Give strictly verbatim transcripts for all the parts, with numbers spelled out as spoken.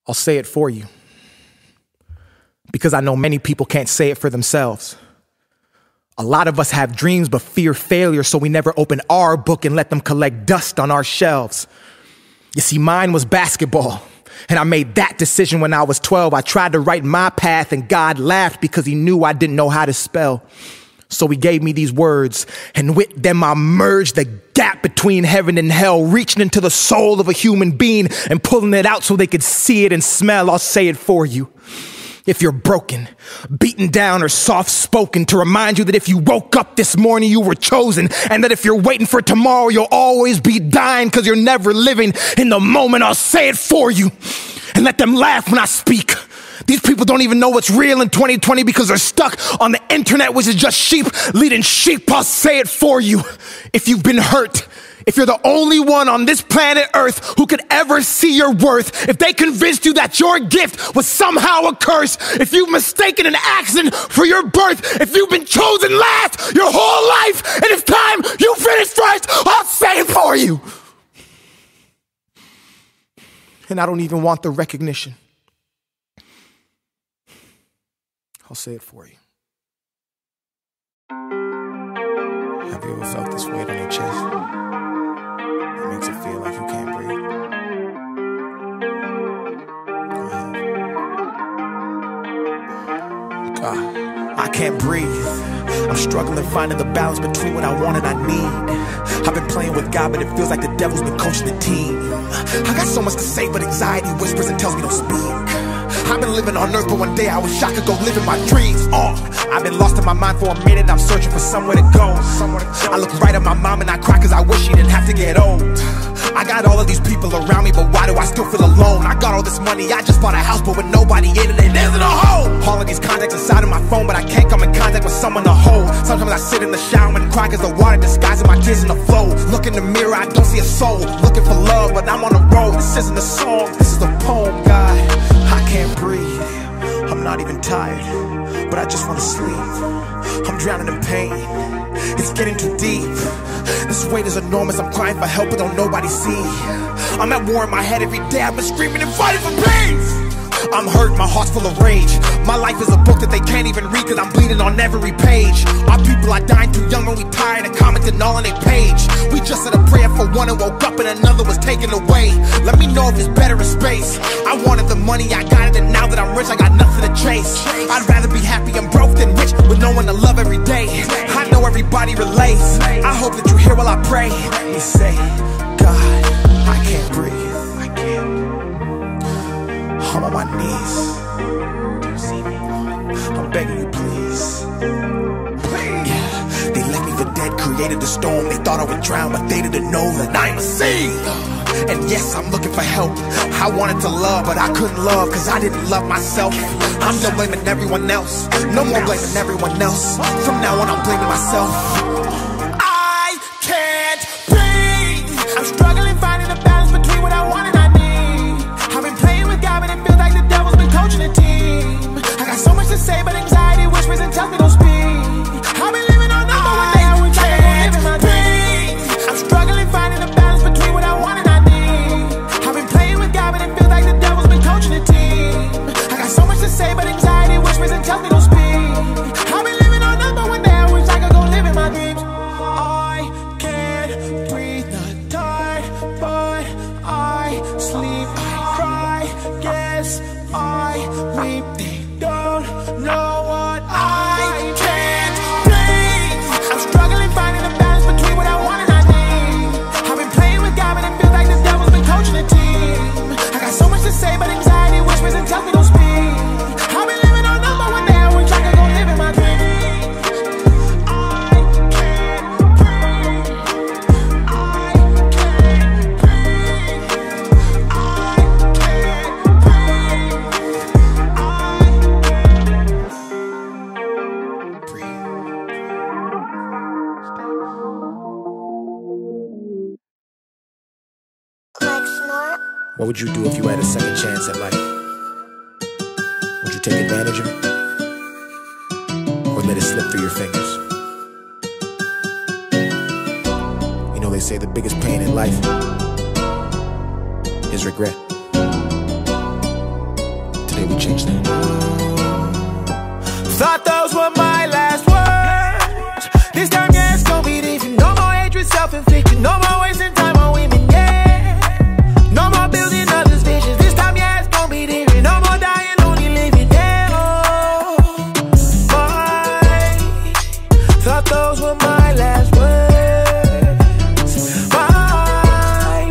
I'll say it for you, because I know many people can't say it for themselves. A lot of us have dreams but fear failure, so we never open our book and let them collect dust on our shelves. You see, mine was basketball, and I made that decision when I was twelve. I tried to write my path, and God laughed because he knew I didn't know how to spell. So he gave me these words, and with them I merged the gap between heaven and hell, reaching into the soul of a human being and pulling it out so they could see it and smell. I'll say it for you. If you're broken, beaten down, or soft-spoken, to remind you that if you woke up this morning, you were chosen, and that if you're waiting for tomorrow, you'll always be dying because you're never living in the moment. I'll say it for you, and let them laugh when I speak. These people don't even know what's real in twenty twenty because they're stuck on the internet, which is just sheep leading sheep. I'll say it for you. If you've been hurt, if you're the only one on this planet Earth who could ever see your worth, if they convinced you that your gift was somehow a curse, if you've mistaken an accident for your birth, if you've been chosen last your whole life, and it's time you finish first, I'll say it for you. And I don't even want the recognition. I'll say it for you. Have you ever felt this weight on your chest? It makes it feel like you can't breathe. Go ahead. God, I can't breathe. I'm struggling finding the balance between what I want and I need. I've been playing with God, but it feels like the devil's been coaching the team. I got so much to say, but anxiety whispers and tells me don't speak. I've been living on earth, but one day I wish I could go live in my dreams. Oh, I've been lost in my mind for a minute, I'm searching for somewhere to go. I look right at my mom and I cry cause I wish she didn't have to get old. I got all of these people around me, but why do I still feel alone? I got all this money, I just bought a house, but with nobody in it, it isn't a home. All of these contacts inside of my phone, but I can't come in contact with someone to hold. Sometimes I sit in the shower and cry cause the water disguises my tears in the flow. Look in the mirror, I don't see a soul. Looking for love, but I'm on the road. This isn't a song, this is a poem, God. I can't breathe, I'm not even tired, but I just wanna sleep. I'm drowning in pain, it's getting too deep. This weight is enormous, I'm crying for help but don't nobody see. I'm at war in my head every day, I've been screaming and fighting for peace. I'm hurt, my heart's full of rage. My life is a book that they can't even read cause I'm bleeding on every page. Our people are dying too young when we tired of commenting all on their page. We just said a prayer for one and woke up and another was taken away. Let me know if it's better in space. I wanted the money, I got it, and now that I'm rich I got nothing to chase. I'd rather be happy and broke than rich with no one to love every day. I know everybody relates, I hope that you hear while I pray. You say, God, I can't breathe, I can't. I'm on my knees, I'm begging you please. Please. Yeah. They left me for dead, created the storm. They thought I would drown, but they didn't know that I'm a sea. And yes, I'm looking for help. I wanted to love, but I couldn't love cause I didn't love myself. I'm done blaming everyone else, no more blaming everyone else. From now on I'm blaming myself. I can't breathe, I'm struggling finding the balance between what I want and I need. I've been playing with God, but it feels like the devil's been coaching the team. I got so much to say, but anxiety whispers and tells me don't speak. I've been living on number one day, I wish I could go live in my dreams. I'm struggling finding the balance between what I want and I need. I've been playing with God, but it feels like the devil's been coaching the team. I got so much to say, but anxiety whispers and tells me don't speak. I've been living on number one day, I wish I could go live in my dreams. I can't breathe, not tired, but I sleep, I cry, guess I weep. They don't know what I can't breathe. I'm struggling finding the balance between what I want and I need. I've been playing with God, but it feels like the devil's been coaching the team. I got so much to say, but anxiety whispers and tells me don't speak. I've been living on number one day, I wish I could go live in my dreams. I can't breathe, I can't breathe, I can't What would you do if you had a second chance at life? Would you take advantage of it? Or let it slip through your fingers? You know, they say the biggest pain in life is regret. today we change that. Thought those were my last words. This time, yeah, it's gonna be different. No more hatred, self-inflicted. No more wasting time on women, yeah. No more building others' visions. This time, yeah, it's gonna be different. No more dying, only living, yeah. Oh, my. Thought those were my last words. My,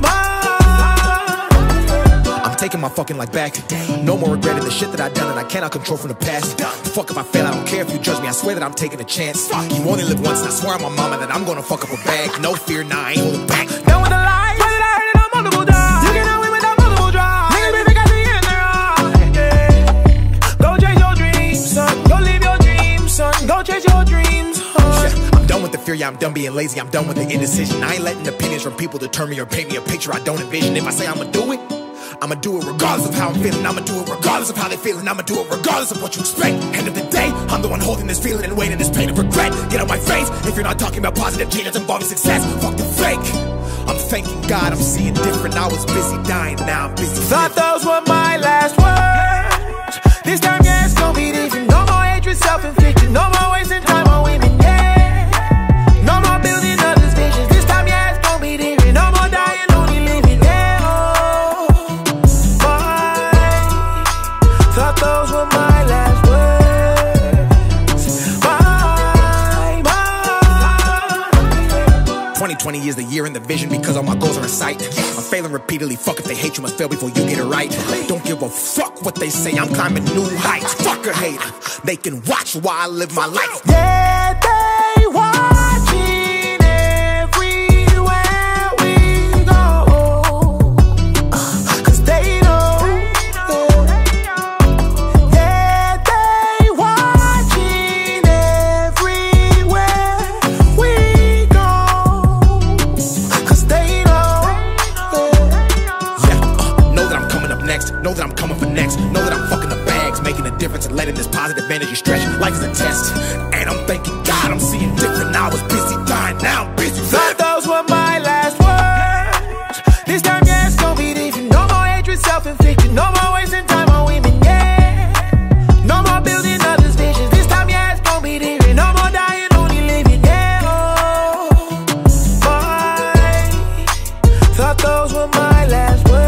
my. I'm taking my fucking life back. No more regretting the shit that I done and I cannot control from the past. Fuck if I fail, I don't care if you judge me. I swear that I'm taking a chance. You only live once and I swear on my mama that I'm gonna fuck up a bag. No fear, nah, I ain't holding back. Done with the lies. Why did I hurt it on multiple times? You can win without multiple drives. Niggas be fake, I see it in their eyes. Yeah. Go chase your dreams, son. Go live your dreams, son. Go chase your dreams, huh? Yeah, I'm done with the fear, yeah, I'm done being lazy. I'm done with the indecision. I ain't letting opinions from people deter me or paint me a picture I don't envision. If I say I'ma do it, I'ma do it regardless of how I'm feeling. I'ma do it regardless of how they feeling. I'ma do it regardless of what you expect. End of the day, I'm the one holding this feeling and waiting this pain of regret. Get out my face if you're not talking about positive changes involving success. Fuck the fake. I'm thanking God I'm seeing different. I was busy dying, now I'm busy Thought living. those were my last words. This time, yeah, it's gonna be different. No more hatred, self-inflicted. No more wasting time on women, yeah. No more building others' visions. This time, yeah, it's gonna be different. No more dying, only living, yeah. Oh, my. Thought those were my last words. My, my. twenty twenty is the year and the vision because all my goals are in sight. I'm failing repeatedly, fuck if they hate you must fail before you get it right. Don't give a fuck what they say, I'm climbing new heights. Fuck a hater, they can watch while I live my life. Yeah, they watching everywhere we go. Uh, Cause they know. Yeah, they watching everywhere we go. Cause they know. Yeah, uh, know that I'm coming up next, know that I'm coming for next. Know that I'm fucking the bags, making a difference and letting this positive energy stretch. Life is a test, and I'm thanking God I'm seeing different. I was busy dying, now I'm busy Thought living. those were my last words. This time, yeah, it's gonna be different. No more hatred, self-inflicted. No more wasting time on women, yeah. No more building others' visions. This time, yeah, it's gonna be different. No more dying, only living, yeah. Oh, my. Thought those were my last words.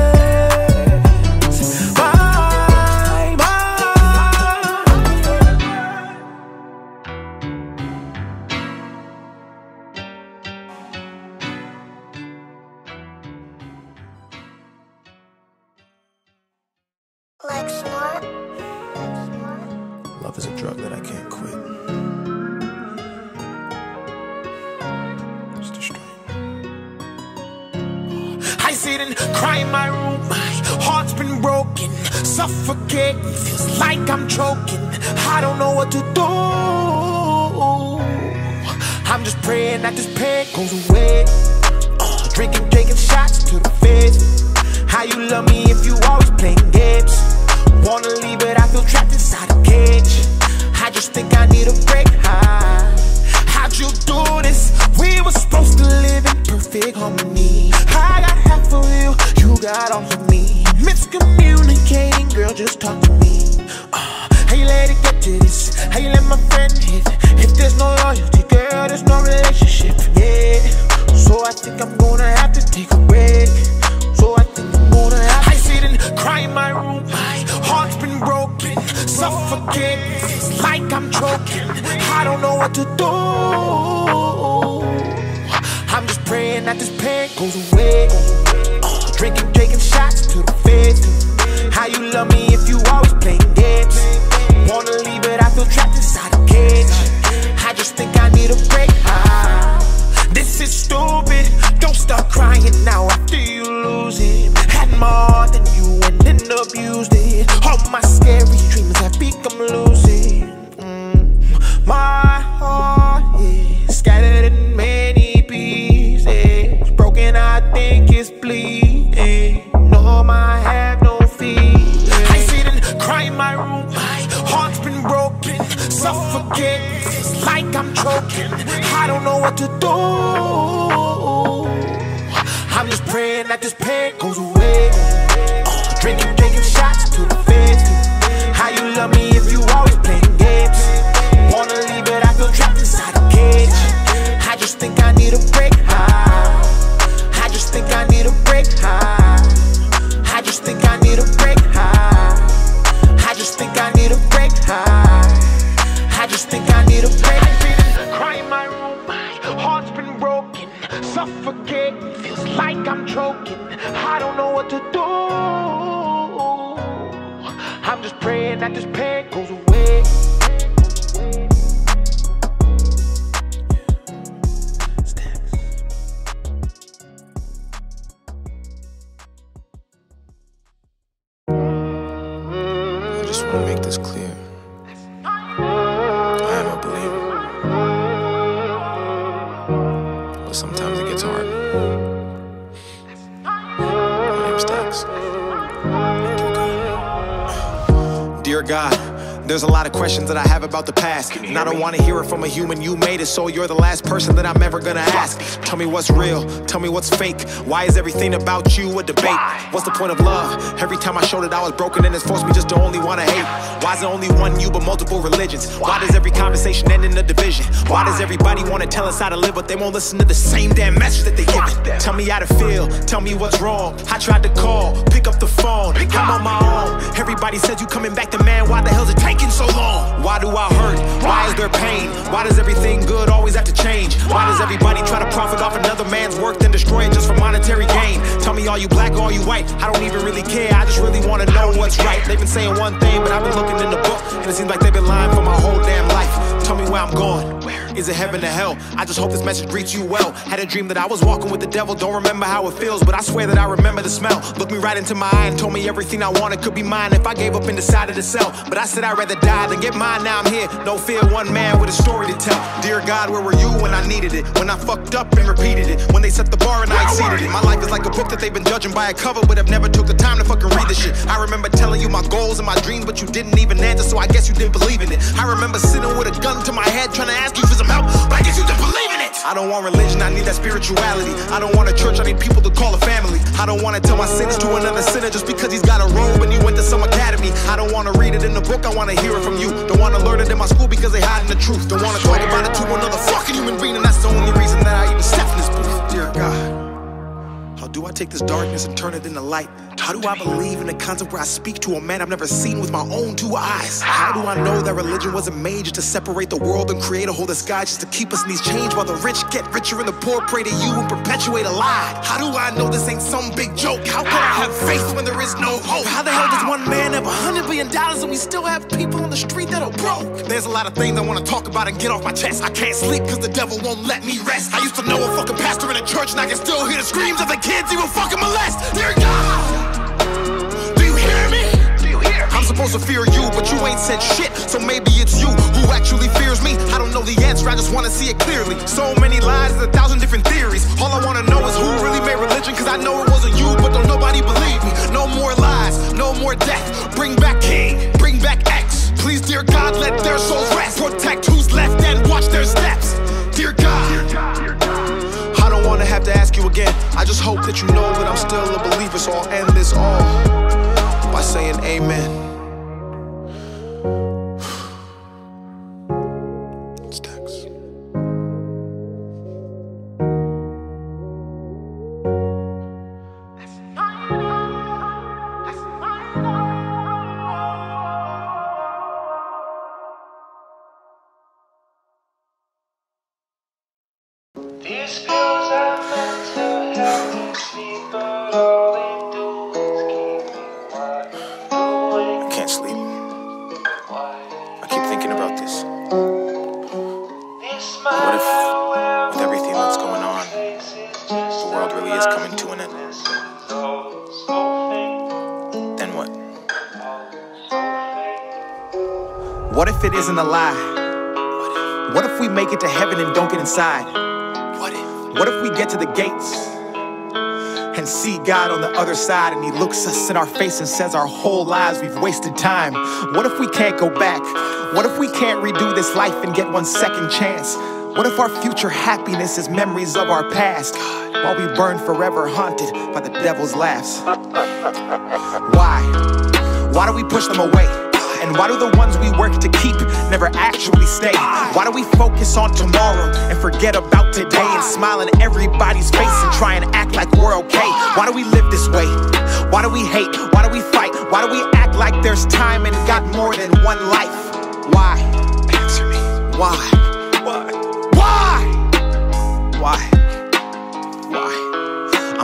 My, my. Like smart. Love is a drug that I can't quit. It's the strain. I sit and cry in my room. My heart's been broken, suffocating. Feels like I'm choking. I don't know what to do. I'm just praying that this pain goes away. Uh, drinking, taking shots to the face. How you love me if you always playing games? Wanna leave but I feel trapped inside a cage. I just think I need a break. How, how'd you do this? We were supposed to live in perfect harmony. I got half of you, you got all of me. Miscommunicating, girl, just talk to me. uh, How you let it get to this? How you let my friend hit? If there's no loyalty, girl, there's no relationship. Yeah, so I think I'm gonna have to take a break. So I think I'm gonna have to I sit and cry in my room. My heart's been broken, suffocating. Feels like I'm choking. I don't know what to do. I'm just praying that this pain goes away. uh, Drinking, taking shots to the face. How you love me if you always playing games? Wanna leave but I feel trapped inside a cage. I just think I need a break. ah, This is stupid. Don't start crying now after you lose it. Had more than you and then abused it. All my scary dreams have become lucid. mm. My heart is scattered in many pieces. Broken, I think it's bleeding. No, I have no fear. I sit and cry in my room. My heart's been broken, suffocating. Feels like I'm choking. I don't know what to do. I'm just praying that this pain goes away. uh, Drinking, taking shots to the face. praying that this pain goes away. I just want to make this clear. I am a believer. But sometimes it gets hard. My name's Dax. Dear God, there's a lot of questions that I have about the past, and I don't want to hear it from a human. You made it, so you're the last person that I'm ever gonna ask. Tell me what's real, tell me what's fake. Why is everything about you a debate? What's the point of love? Every time I showed it I was broken, and it's forced me just to only want to hate. Why is it only one you but multiple religions? Why does every conversation end in a division? Why does everybody want to tell us how to live, but they won't listen to the same damn message that they give it? Tell me how to feel, tell me what's wrong. I tried to call, pick up the phone, I'm on my own. Everybody says you coming back to man, why the hell's it taking so long? Why do I hurt? Why is there pain? Why does everything good always have to change? Why does everybody try to profit off another man's work, then destroy it just for monetary gain? Tell me, are you black or are you white? I don't even really care, I just really want to know what's right. They've been saying one thing, but I've been looking in the book, and it seems like they've been lying for my whole damn life. Tell me where I'm going. Is it heaven or hell? I just hope this message greets you well. Had a dream that I was walking with the devil. Don't remember how it feels, but I swear that I remember the smell. Looked me right into my eye and told me everything I wanted could be mine if I gave up and decided to sell. But I said I'd rather die than get mine. Now I'm here, no fear, one man with a story to tell. Dear God, where were you when I needed it? When I fucked up and repeated it? When they set the bar and I exceeded it? My life is like a book that they've been judging by a cover, but have never took the time to fucking read the shit. I remember telling you my goals and my dreams, but you didn't even answer, so I guess you didn't believe in it. I remember sitting with a gun to my head trying to ask you for some help, but I guess you didn't believe in it. I don't want religion, I need that spirituality. I don't want a church, I need people to call a family. I don't want to tell my sins to another sinner just because he's got a robe and he went to some academy. I don't want to read it in the book, I want to hear it from you. Don't want to learn it in my school because they hiding the truth. Don't want to talk about it to another fucking human being, and that's the only reason that I even step in this booth. Dear God, how do I take this darkness and turn it into light? How do I believe in a concept where I speak to a man I've never seen with my own two eyes? How do I know that religion wasn't made just to separate the world and create a whole disguise just to keep us in these chains while the rich get richer and the poor pray to you and perpetuate a lie? How do I know this ain't some big joke? How can I have faith when there is no hope? How the hell does one man have a hundred billion dollars and we still have people on the street that are broke? There's a lot of things I want to talk about and get off my chest. I can't sleep because the devil won't let me rest. I used to know a fucking pastor in a church and I can still hear the screams of the kids he will fucking molest. Dear God, I'm supposed to fear you, but you ain't said shit, so maybe it's you who actually fears me. I don't know the answer, I just want to see it clearly. So many lies, a thousand different theories. All I want to know is who really made religion, cause I know it wasn't you, but don't nobody believe me. No more lies, no more death. Bring back King, bring back X. Please, dear God, let their souls rest. Protect who's left and watch their steps. Dear God, dear God, dear God. I don't want to have to ask you again. I just hope that you know that I'm still a believer, so I'll end this all by saying amen. It's Dax. These pills are meant to help me sleep, but all they do is keep me wide awake. I can't sleep. Why? I keep thinking about this. This What if, smile with everything that's going on, face is just the world really is coming to an end? so, so faint, Then what? so faint. What if it isn't a lie? What if we make it to heaven and don't get inside? What if? What if we get to the gates and see God on the other side and he looks us in our face and says our whole lives we've wasted time? What if we can't go back? What if we can't redo this life and get one second chance? What if our future happiness is memories of our past while we burn forever haunted by the devil's laughs? Why? Why do we push them away? And why do the ones we work to keep never actually stay? Why do we focus on tomorrow and forget about today and smile in everybody's face and try and act like we're okay? Why do we live this way? Why do we hate? Why do we fight? Why do we act like there's time and got more than one life? Why? Answer me. Why? Why? Why? Why? Why? I'm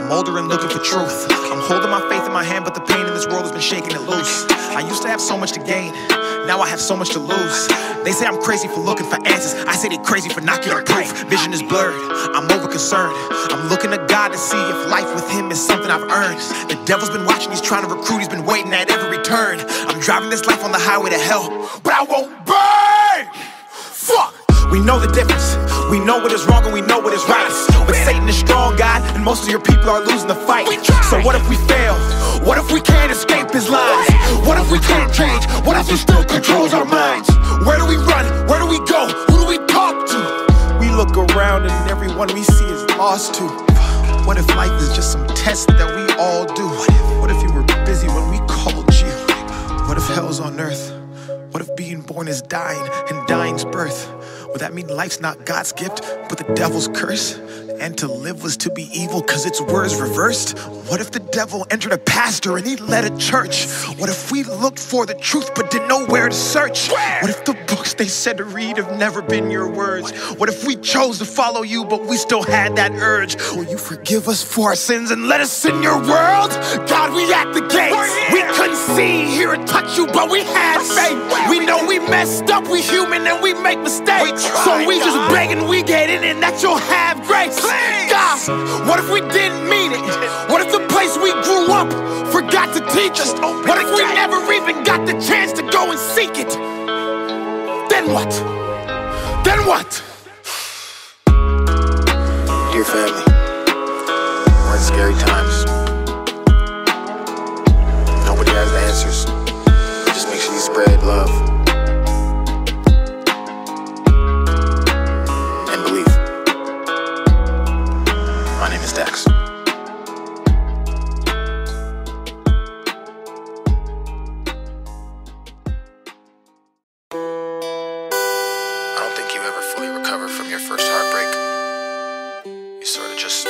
I'm older and looking for truth. I'm holding my faith in my hand, but the pain in this world has been shaking it loose. I used to have so much to gain, now I have so much to lose. They say I'm crazy for looking for answers, I say they're crazy for not getting proof. Vision is blurred, I'm over concerned. I'm looking to God to see if life with him is something I've earned. The devil's been watching, he's trying to recruit, he's been waiting at every turn. I'm driving this life on the highway to hell, but I won't burn. Fuck! We know the difference, we know what is wrong and we know what is right. But Satan is strong, God, and most of your people are losing the fight. So what if we fail? What if we can't escape his lies? What if we can't change? What if he still controls our minds? Where do we run? Where do we go? Who do we talk to? We look around and everyone we see is lost too. What if life is just some test that we all do? What if you were busy when we called you? What if hell's on earth? What if being born is dying and dying's birth? Would that mean life's not God's gift, but the devil's curse? And to live was to be evil cause its words reversed? What if the devil entered a pastor and he led a church? What if we looked for the truth but didn't know where to search? What if the books they said to read have never been your words? What if we chose to follow you but we still had that urge? Will you forgive us for our sins and let us in your world? God, we at the gates. We couldn't see, hear, or touch you, but we had faith. We know we messed up, we human and we make mistakes. So we just begging we get in and that you'll have grace. God, what if we didn't mean it? What if the place we grew up forgot to teach us? What if we never even got the chance to go and seek it? Then what? Then what? Dear family, we're in scary times. Nobody has the answers. Just make sure you spread love and believe. My name is Dax. I don't think you ever fully recover from your first heartbreak. You sort of just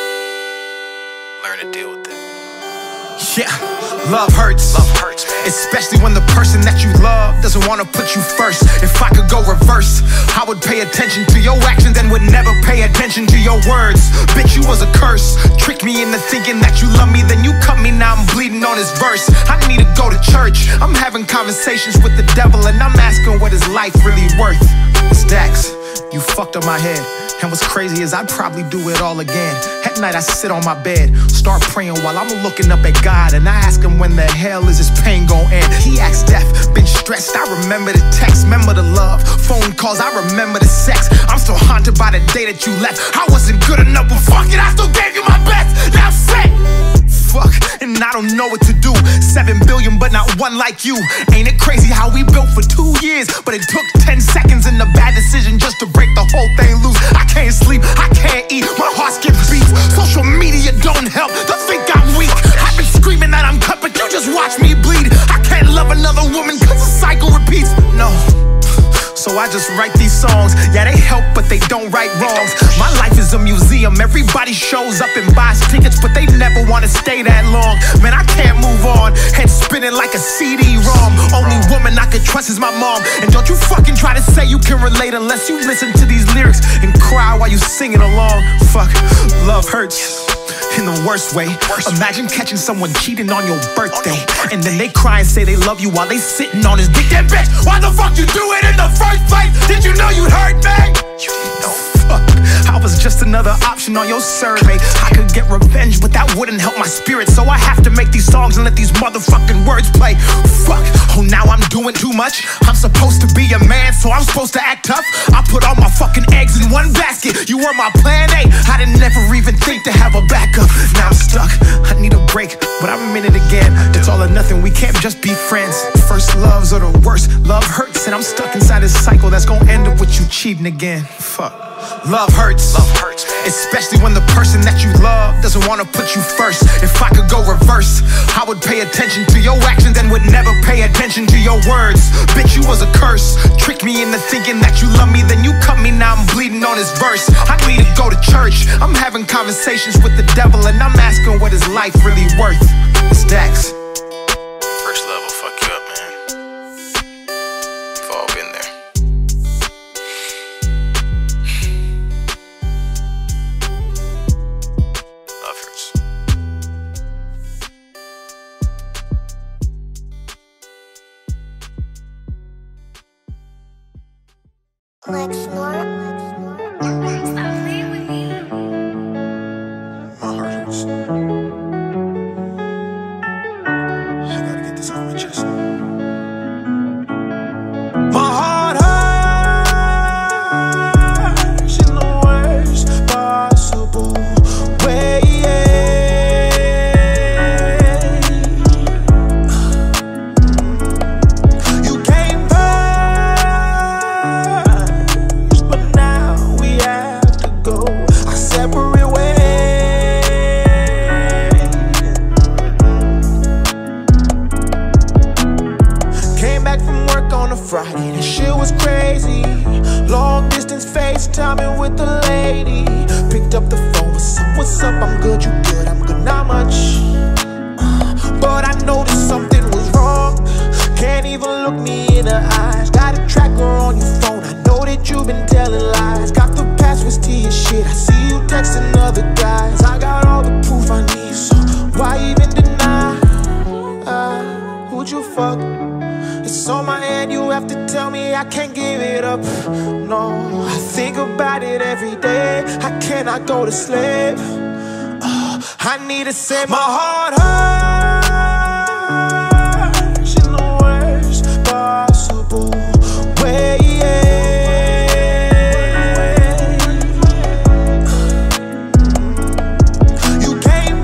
learn to deal with it. Yeah, love hurts. Love hurts, man. Especially when the person that you love doesn't want to put you first. If I could go reverse, I would pay attention to your actions and would never pay attention to your words. Bitch, you was a curse. Tricked me into thinking that you love me, then you cut me, now I'm bleeding on his verse. I need to go to church. I'm having conversations with the devil and I'm asking what is life really worth. It's Dax, you fucked up my head. And what's crazy is I'd probably do it all again. At night I sit on my bed, start praying while I'm looking up at God, and I ask him when the hell is this pain gon' end. He acts deaf, been stressed, I remember the text, remember the love, phone calls, I remember the sex. I'm still haunted by the day that you left. I wasn't good enough, but fuck it, I still gave you my best. Now say fuck, and I don't know what to do. Seven billion, but not one like you. Ain't it crazy how we built for two years, but it took ten seconds and a bad decision just to break the whole thing loose. I can't sleep, I can't eat, my heart skips beats. Social media don't help, they think I'm weak. I've been screaming that I'm cut, but you just watch me bleed. I can't love another woman cause the cycle repeats. No. So I just write these songs. Yeah, they help, but they don't right wrongs. My life is a museum. Everybody shows up and buys tickets, but they never want to stay that long. Man, I can't move on. Head spinning like a C D ROM. Only woman I could trust is my mom. And don't you fucking try to say you can relate unless you listen to these lyrics and cry while you singing along. Fuck, love hurts. In the worst way. Imagine catching someone cheating on your birthday, and then they cry and say they love you while they sitting on his dick. Then bitch, why the fuck you do it in the first place? Did you know you'd hurt me? You didn't know. Fuck, I was just another option on your survey. I could get revenge, but that wouldn't help my spirit. So I have to make these songs and let these motherfucking words play. Fuck, oh now I'm doing too much. I'm supposed to be a man, so I'm supposed to act tough. I put all my fucking eggs in one basket. You were my plan A. I didn't ever even think to have a backup. Now I'm stuck, I need a break, but I'm in it again. It's all or nothing, we can't just be friends. First loves are the worst, love hurts, and I'm stuck inside this cycle that's gonna end up with you cheating again. Fuck. Love hurts, love hurts, especially when the person that you love doesn't want to put you first. If I could go reverse, I would pay attention to your actions and would never pay attention to your words. Bitch, you was a curse. Tricked me into thinking that you love me, then you cut me, now I'm bleeding on his verse. I need to go to church. I'm having conversations with the devil and I'm asking what is life really worth. It's Dax. First love will fuck you up, man. We've all been there. Love hurts. Like snort, like snort. Stop playing with me. My heart hurts. I gotta get this off my chest. My heart hurts in the worst possible way. You came first, but now we have to go our separate ways. Came back from work on a Friday, that shit was crazy. Long distance FaceTiming with the lady. Picked up the phone, what's up, what's up, I'm good, you good, I'm good, not much. Uh, But I noticed something was wrong. Can't even look me in the eyes. Got a tracker on your phone, I know that you've been telling lies. Got the passwords to your shit, I see you texting other guys. I got all the proof I need, so why even deny? Uh, who'd you fuck? It's on my head, you have to tell me I can't give it up. No, I think about it every day. I cannot go to sleep. Uh, I need to save my heart hurts in the worst possible way. You came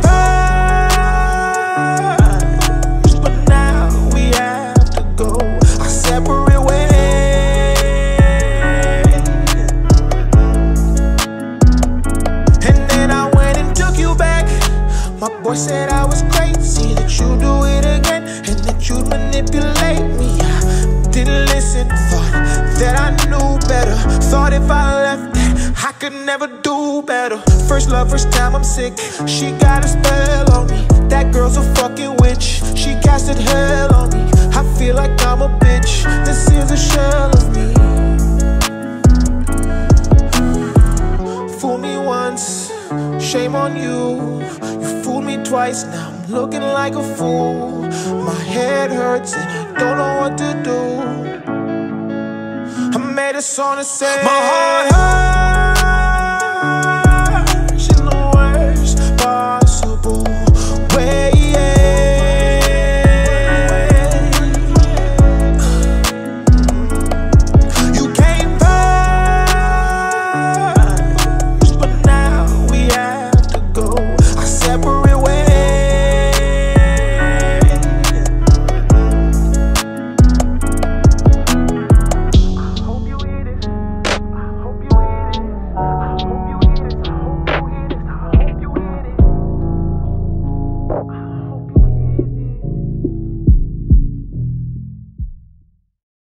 first, but now we have to go our separate ways. And then I went and took you back. My boy said I was crazy, that you'd do it again, and that you'd manipulate me. I didn't listen, thought that I knew better. Thought if I left that I could never do better. First love, first time I'm sick. She got a spell on me. That girl's a fucking witch. She casted hell on me. I feel like I'm a bitch. This is a shell of me. Fool me once, shame on you. You fooled me twice, now I'm looking like a fool. My head hurts and I don't know what to do. I made a song to say my heart hurts